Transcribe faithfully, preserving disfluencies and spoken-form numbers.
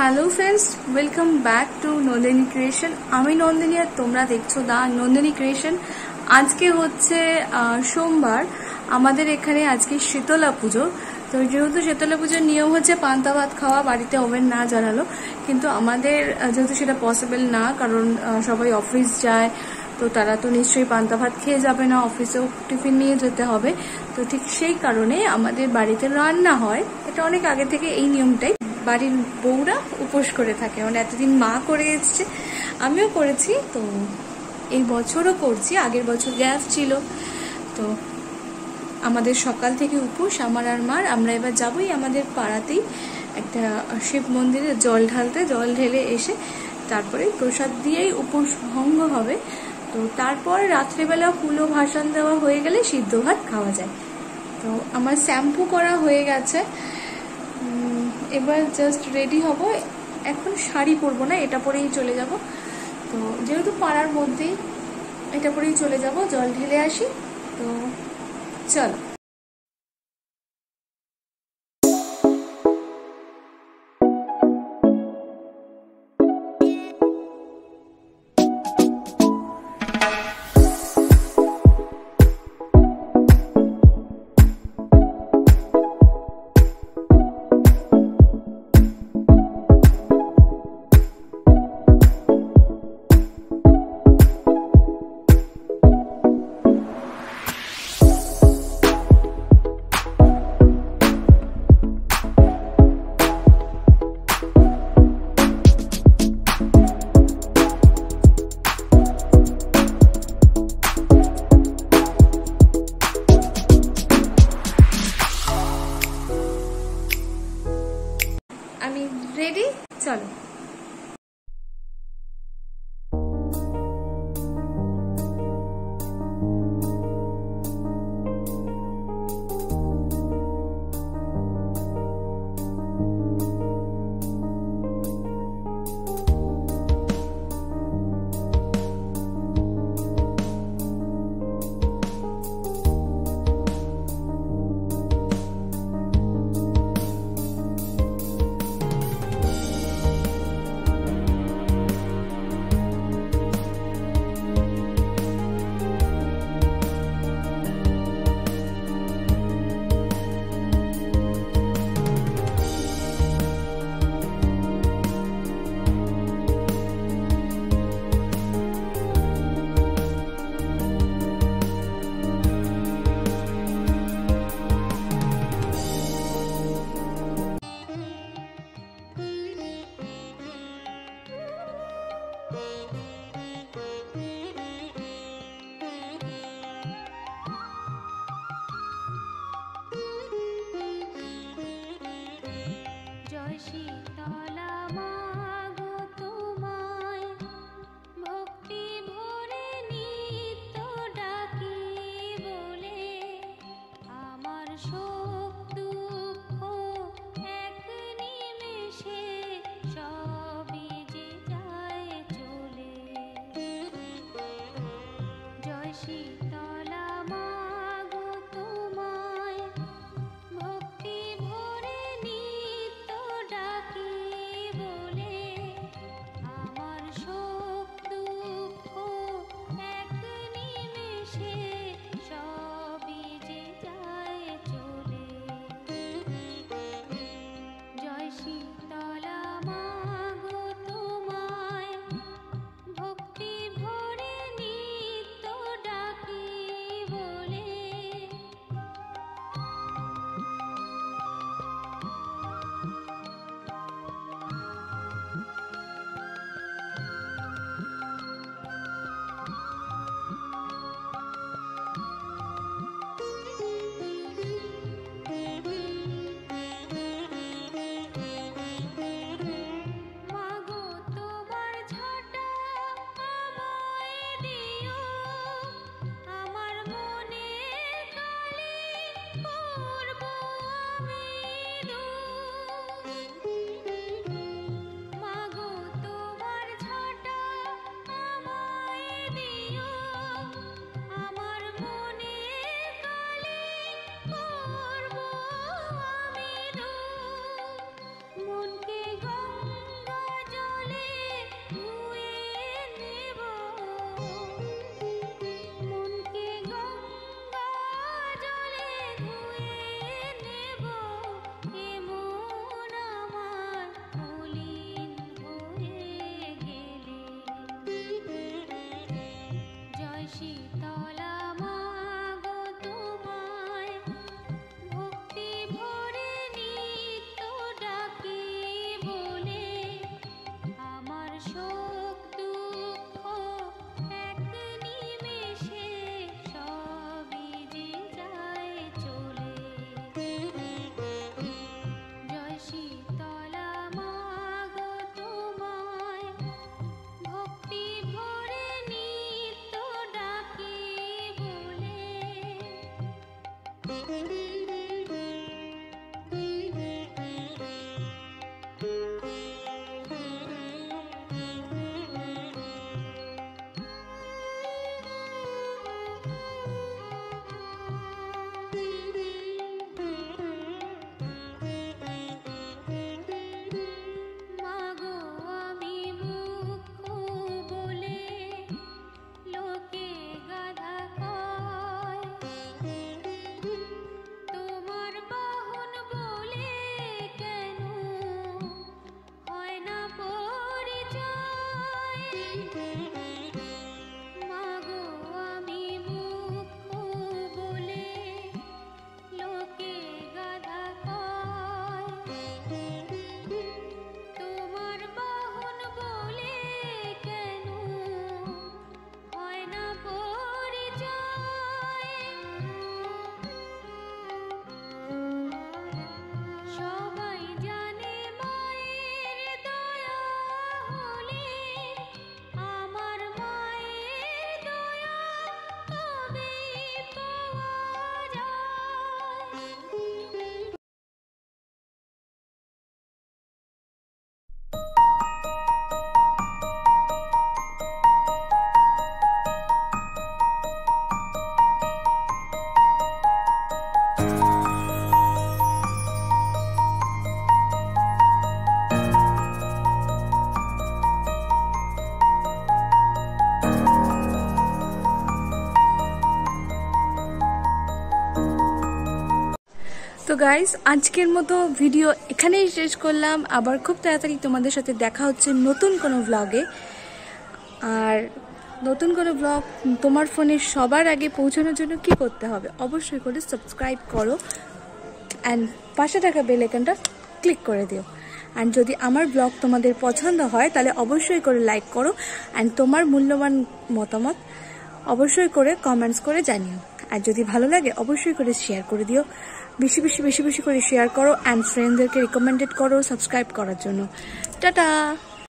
Hello friends, welcome back to Nandini creation. আমি নন্দিনী আর তোমরা দেখছো দা নন্দিনী ক্রিয়েশন। আজকে হচ্ছে সোমবার। আমাদের এখানে আজকে শীতলা পুজো। তো যেহেতু শীতলা পুজোর নিয়ম হচ্ছে পান্তা ভাত খাওয়া, বাড়িতে ওভেন না জ্বালালো, কিন্তু আমাদের যেহেতু সেটা পসিবল না, কারণ সবাই অফিস যায়, তো তারা তো নিশ্চয়ই পান্তা ভাত খেয়ে যাবে না, অফিসেও টিফিন নিয়ে যেতে হবে। তো ঠিক সেই কারণে আমাদের বাড়িতে রান্না হয়। এটা অনেক আগে থেকে এই নিয়মটাই, বাড়ির বউরা উপোস করে থাকে। মানে এতদিন মা করে এসছে, আমিও করেছি, তো এই বছরও করছি। আগের বছর গ্যাপ ছিল, তো আমাদের সকাল থেকে উপোস আমার আর মার। আমরা এবার যাবই আমাদের পাড়াতেই একটা শিব মন্দিরে জল ঢালতে। জল ঢেলে এসে তারপরে প্রসাদ দিয়েই উপোস ভঙ্গ হবে। তো তারপর রাত্রেবেলা ফুলও ভাসান দেওয়া হয়ে গেলে সিদ্ধ ভাত খাওয়া যায়। তো আমার শ্যাম্পু করা হয়ে গেছে, এবার জাস্ট রেডি হব। এখন শাড়ি পরবো না, এটা পরেই চলে যাব। তো যেহেতু পাড়ার মধ্যেই, এটা পরেই চলে যাব, জল ঢেলে আসি। তো চলো। তো গাইস, আজকের মতো ভিডিও এখানেই শেষ করলাম। আবার খুব তাড়াতাড়ি তোমাদের সাথে দেখা হচ্ছে নতুন কোনো ব্লগে। আর নতুন কোনো ব্লগ তোমার ফোনে সবার আগে পৌঁছানোর জন্য কি করতে হবে, অবশ্যই করে সাবস্ক্রাইব করো অ্যান্ড পাশে থাকা বেল আইকনটা ক্লিক করে দিও। অ্যান্ড যদি আমার ব্লগ তোমাদের পছন্দ হয় তাহলে অবশ্যই করে লাইক করো অ্যান্ড তোমার মূল্যবান মতামত অবশ্যই করে কমেন্টস করে জানিও। আর যদি ভালো লাগে অবশ্যই করে শেয়ার করে দিও, বেশি বেশি বেশি বেশি করে শেয়ার করো অ্যান্ড ফ্রেন্ডদেরকে রিকমেন্ডেড করো সাবস্ক্রাইব করার জন্য। টাটা।